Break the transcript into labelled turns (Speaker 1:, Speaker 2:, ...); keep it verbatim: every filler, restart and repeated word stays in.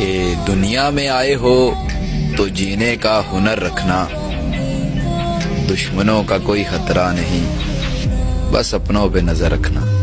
Speaker 1: कि दुनिया में आए हो तो जीने का हुनर रखना, दुश्मनों का कोई खतरा नहीं, बस अपनों पे नजर रखना।